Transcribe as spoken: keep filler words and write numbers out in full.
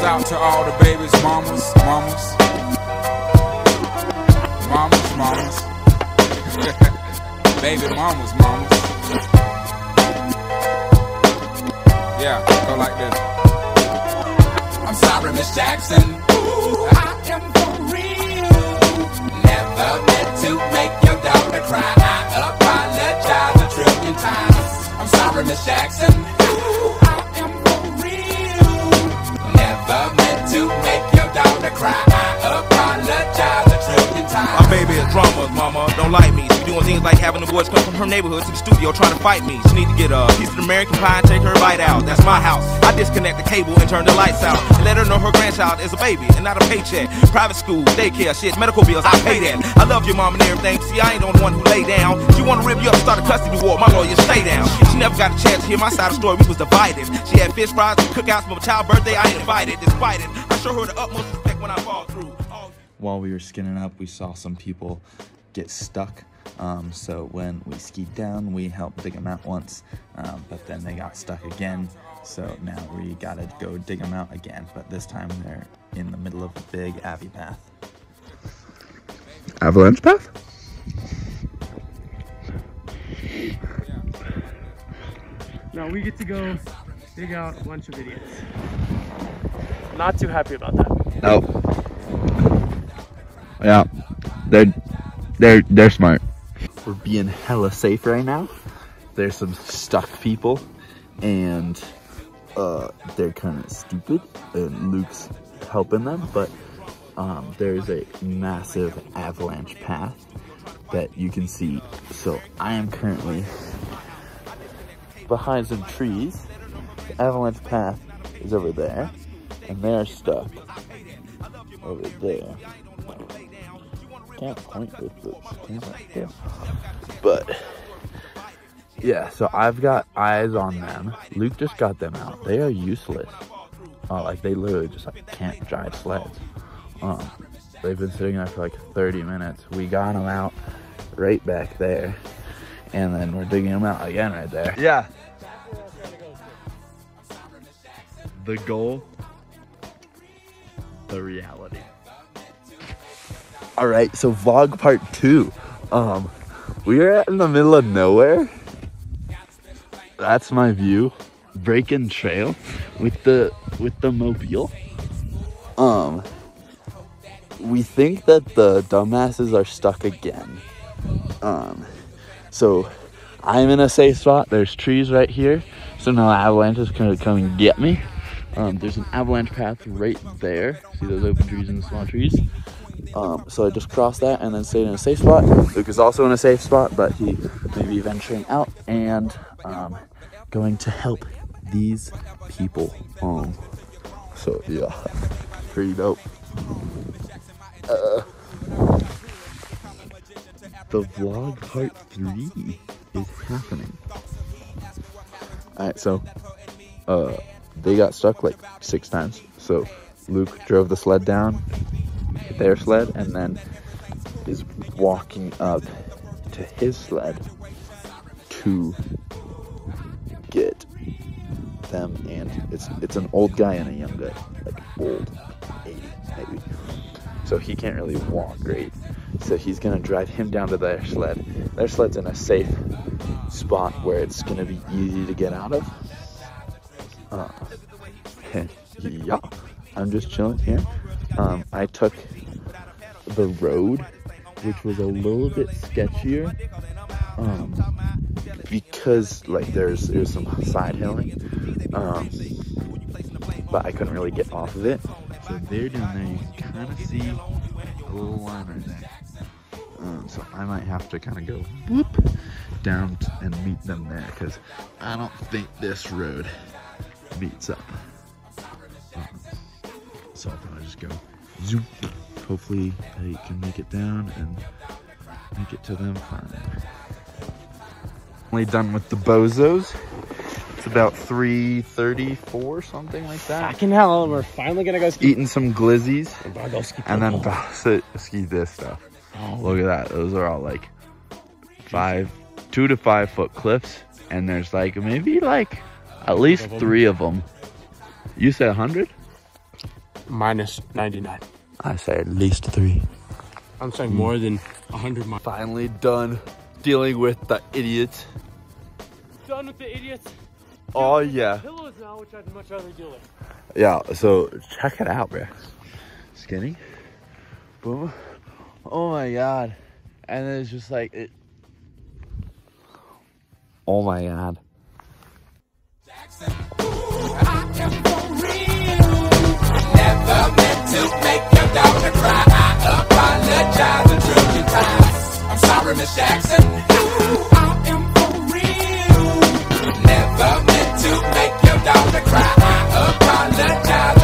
out to all the babies, mamas, mamas, mamas, mamas, baby mamas, mamas. Yeah, go like this. I'm sorry, Miss Jackson. Ooh, I am for real. Never meant to make your daughter cry. I apologize a trillion times. I'm sorry, Miss Jackson. Ooh, I am for real. Never meant to make your daughter cry. I apologize a trillion times. My baby is drama, mama, don't like me. She doing things like having the boys come from her neighborhood to the studio trying to fight me. She need to get a piece of American pie and take her bite out. That's my house. I disconnect the cable and turn the lights out and let her know her grandchild is a baby and not a paycheck. Private school, daycare, shit, medical bills, I pay that. I love your mom and everything. See, I ain't the one who lay down. She wanna rip you up, start a custody war. My lawyer, stay down. She never got a chance to hear my side of the story. We was divided. She had fish fries and cookouts for my child's birthday. I ain't invited. Despite it, I show her the utmost respect when I fall through. While we were skinning up, we saw some people get stuck. Um, so when we skied down, we helped dig them out once, um, but then they got stuck again. So now we gotta go dig them out again, but this time they're in the middle of a big Abbey path. Avalanche path? Now we get to go dig out a bunch of idiots. Not too happy about that. Nope. Yeah, they're they're they're smart. We're being hella safe right now. There's some stuck people, and uh, they're kind of stupid, and Luke's helping them, but um, there's a massive avalanche path that you can see. So I am currently behind some trees. The avalanche path is over there, and they're stuck over there. Can't point with this camera here. But yeah, so I've got eyes on them. Luke just got them out. They are useless. Uh, like they literally just like can't drive sleds. Um, they've been sitting there for like thirty minutes. We got them out right back there, and then we're digging them out again right there. Yeah. The goal, the reality. All right, so vlog part two. Um, we are in the middle of nowhere. That's my view. Breaking trail with the with the mobile. Um, we think that the dumbasses are stuck again. Um, so I'm in a safe spot. There's trees right here, so no avalanche is gonna come and get me. Um, there's an avalanche path right there. See those open trees and the small trees? Um, so I just crossed that and then stayed in a safe spot. Luke is also in a safe spot, but he may be venturing out and um, going to help these people. Um, so yeah, pretty dope. Uh, the vlog part three is happening. All right, so uh, they got stuck like six times. So Luke drove the sled down, their sled, and then is walking up to his sled to get them. And it's it's an old guy and a young guy, like old, eighty maybe. So he can't really walk great. So he's gonna drive him down to their sled. Their sled's in a safe spot where it's gonna be easy to get out of. Uh, yeah, I'm just chilling here. Um, I took the road, which was a little bit sketchier, um, because like there's there's some side hilling, um, but I couldn't really get off of it. So they're down there. You can kind of see a little line right there. Um, so I might have to kind of go whoop down and meet them there, because I don't think this road meets up. Um, so I'll probably just go zoop. Hopefully I can make it down and make it to them fine. Only done with the bozos. It's about three thirty-four, something like that. Fucking hell, we're finally gonna go ski. Eating some glizzies, Go ski and then about to ski this stuff. Oh. Look at that. Those are all like five, two to five foot cliffs, and there's like maybe like at least three of them. You said a hundred? minus ninety-nine. I say at least three. I'm saying more than one hundred miles. Finally done dealing with the idiots. Done with the idiots. Oh yeah. Pillows now, which I'd much rather deal with. Yeah, so check it out, bro. Skinny. Boom. Oh my god. And then it's just like it. Oh my god. Jackson, ooh, I am for real. Never meant to make your daughter cry. I apologize a trillion times. I'm sorry, Miss Jackson. Ooh, I am for real. Never meant to make your daughter cry. I apologize.